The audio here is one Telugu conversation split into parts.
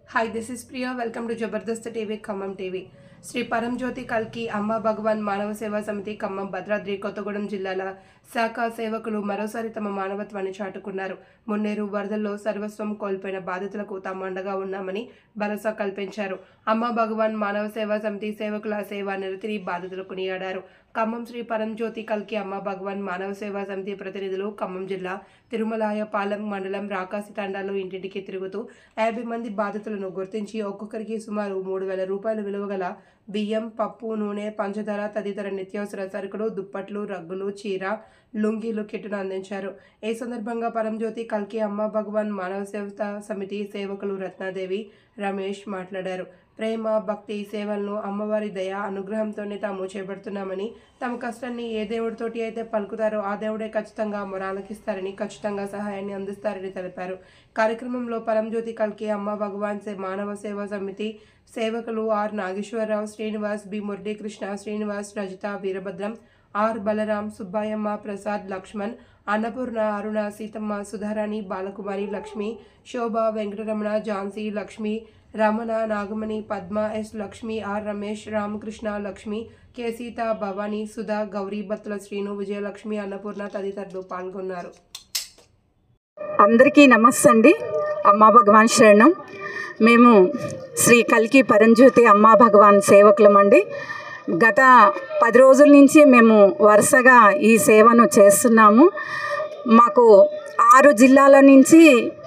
Hi, this is Priya. Welcome to Jabardast TV, Khammam TV. Shri పరంజ్యోతి కల్కి అమ్మ భగవాన్ మానవ సేవా సమితి ఖమ్మం భద్రాద్రి కొత్తగూడెం జిల్లాల శాఖ సేవకులు మరోసారి తమ మానవత్వాన్ని చాటుకున్నారు. మున్నేరు వరదల్లో సర్వస్వం కోల్పోయిన బాధితులకు తాము అండగా ఉన్నామని భరోసా కల్పించారు. అమ్మ భగవాన్ మానవ సేవా సమితి సేవకుల సేవా నిరతిని బాధితులు కొనియాడారు. ఖమ్మం శ్రీ పరంజ్యోతి కల్కి అమ్మ భగవాన్ మానవ సేవా సమితి ప్రతినిధులు ఖమ్మం జిల్లా తిరుమలాయపాలెం మండలం రాకాసి తండాలో ఇంటింటికి తిరుగుతూ 50 మంది బాధితులను గుర్తించి ఒక్కొక్కరికి సుమారు 3,000 రూపాయల విలువ గల బియ్యం, పప్పు, నూనె, పంచదార తదితర నిత్యావసర సరుకులు, దుప్పట్లు, రగ్గులు, చీర, లుంగీలు కిట్టును అందించారు. ఈ సందర్భంగా పరంజ్యోతి కల్కి అమ్మ భగవాన్ మానవ సేవా సమితి సేవకులు రత్నాదేవి, రమేష్ మాట్లాడారు. ప్రేమ, భక్తి, సేవలను అమ్మవారి దయ, అనుగ్రహంతోనే తాము చేపడుతున్నామని, తమ కష్టాన్ని ఏ దేవుడితోటి అయితే పలుకుతారో ఆ దేవుడే ఖచ్చితంగా మొరాలకిస్తారని, ఖచ్చితంగా సహాయాన్ని అందిస్తారని తెలిపారు. కార్యక్రమంలో పరంజ్యోతి కల్కి అమ్మ భగవాన్ మానవ సేవా సమితి సేవకులు R Nageswararao, Srinivas, B Muralikrishna, Srinivas, Rajitha, Veerabhadram, R Balaram, Subbayamma, Prasad, Lakshman, Annapurna, Aruna, Seethamma, Sudharani, Balakumari, Lakshmi, Shobha, Venkataramana, Jhansi, Lakshmi, Ramana, Nagamani, Padma, S Lakshmi, R Ramesh, Ramakrishna, Lakshmi, K Seetha, Bhavani, Sudha, Gowri, Battula Srinu, Vijayalakshmi, Annapurna తదితరులు పాల్గొన్నారు. అందరికీ నమస్తే అండి. అమ్మా భగవాన్ శరణం. మేము శ్రీ కల్కి పరంజ్యోతి అమ్మా భగవాన్ సేవకులమండి. గత 10 రోజుల నుంచి మేము వరుసగా ఈ సేవను చేస్తున్నాము. మాకు 6 జిల్లాల నుంచి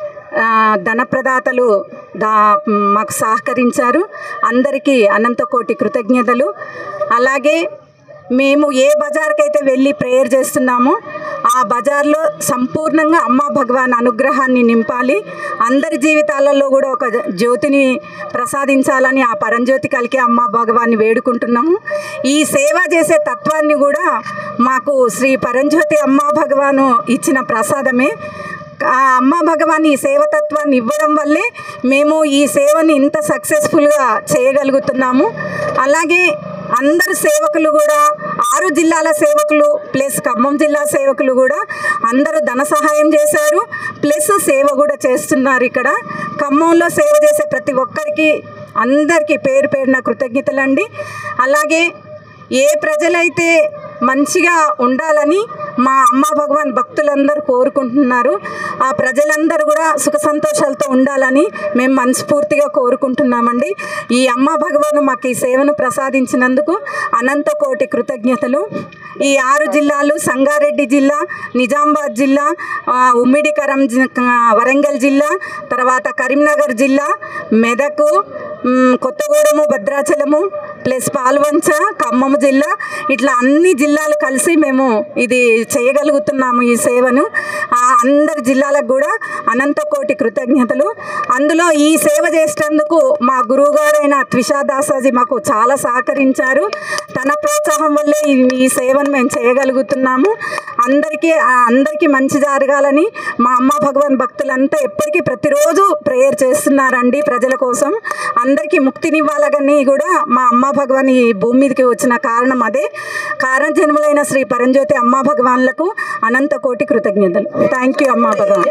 ధనప్రదాతలు మాకు సహకరించారు. అందరికీ అనంతకోటి కృతజ్ఞతలు. అలాగే మేము ఏ బజార్కైతే వెళ్ళి ప్రేయర్ చేస్తున్నామో ఆ బజార్లో సంపూర్ణంగా అమ్మా భగవాన్ అనుగ్రహాన్ని నింపాలి, అందరి జీవితాలలో కూడా ఒక జ్యోతిని ప్రసాదించాలని ఆ పరంజ్యోతి కల్కి అమ్మా భగవాన్ని వేడుకుంటున్నాము. ఈ సేవ చేసే తత్వాన్ని కూడా మాకు శ్రీ పరంజ్యోతి అమ్మా భగవాను ఇచ్చిన ప్రసాదమే. ఆ అమ్మ భగవాన్ ఈ సేవతత్వాన్ని ఇవ్వడం వల్లే మేము ఈ సేవని ఇంత సక్సెస్ఫుల్గా చేయగలుగుతున్నాము. అలాగే అందరు సేవకులు కూడా 6 జిల్లాల సేవకులు ప్లస్ ఖమ్మం జిల్లా సేవకులు కూడా అందరూ ధన సహాయం చేశారు, ప్లస్ సేవ కూడా చేస్తున్నారు. ఇక్కడ ఖమ్మంలో సేవ చేసే ప్రతి ఒక్కరికి అందరికీ పేరు పేరున కృతజ్ఞతలండి. అలాగే ఏ ప్రజలైతే మంచిగా ఉండాలని మా అమ్మా భగవాన్ భక్తులందరూ కోరుకుంటున్నారు, ఆ ప్రజలందరూ కూడా సుఖ సంతోషాలతో ఉండాలని మేము మనస్ఫూర్తిగా కోరుకుంటున్నామండి. ఈ అమ్మా భగవాన్ మాకు ఈ సేవను ప్రసాదించినందుకు అనంత కోటి కృతజ్ఞతలు. ఈ 6 జిల్లాలు సంగారెడ్డి జిల్లా, నిజామాబాద్ జిల్లా, ఉమ్మిడి వరంగల్ జిల్లా, తర్వాత కరీంనగర్ జిల్లా, మెదక్, కొత్తగూడెము, భద్రాచలము ప్లస్ పాల్వంచ, ఖమ్మం జిల్లా, ఇట్లా అన్ని జిల్లాలు కలిసి మేము ఇది చేయగలుగుతున్నాము ఈ సేవను. అందరి జిల్లాలకు కూడా అనంత కోటి కృతజ్ఞతలు. అందులో ఈ సేవ చేసేందుకు మా గురువుగారైన త్విషాదాసాజీ మాకు చాలా సహకరించారు. తన ప్రోత్సాహం వల్లే ఈ సేవను మేము చేయగలుగుతున్నాము. అందరికీ మంచి జరగాలని మా అమ్మా భగవాన్ భక్తులంతా ఎప్పటికీ ప్రతిరోజు ప్రేయర్ చేస్తున్నారండి ప్రజల కోసం. అందరికీ ముక్తినివ్వాలని కూడా మా అమ్మా భగవాన్ ఈ భూమి మీదకి వచ్చిన కారణం అదే. కారణజన్ములైన శ్రీ పరంజ్యోతి అమ్మా భగవాన్లకు అనంత కోటి కృతజ్ఞతలు. థ్యాంక్ యూ అమ్మా భగవాన్.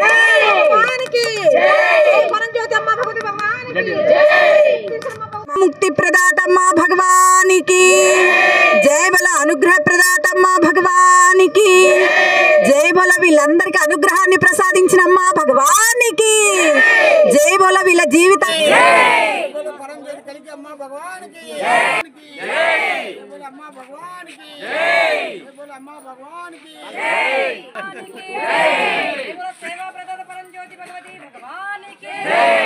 ముక్తి ప్రదాతమ్మా భగవానికి జై బల, అనుగ్రహ ప్రదాతమ్మా భగవానికి జై బల, వీళ్ళందరికీ అనుగ్రహాన్ని ప్రసాదించిన అమ్మా భగవానికి జై బల, వీళ్ళ జీవితం సేవా ప్రదాత పరంజ్యోతి భగవతి భగవానికి